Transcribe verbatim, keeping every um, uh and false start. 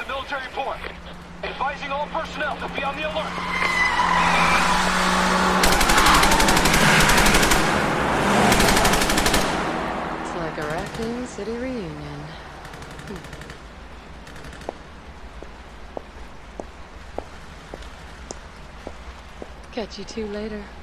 military point. Advising all personnel to be on the alert. It's like a Raccoon City reunion. Hmm. Catch you two later.